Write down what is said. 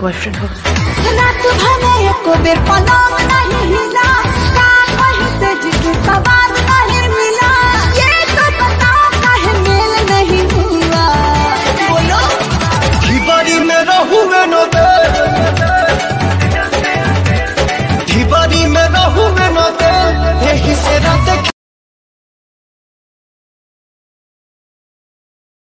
Boyfriend हो। रात भले एको बेर पलंग नहीं हिला, का कहीं से जिसके सवाल नहीं मिला, ये तो बताओ काहे मेल नहीं हुआ। बोलो खिबरी में रहूं में नो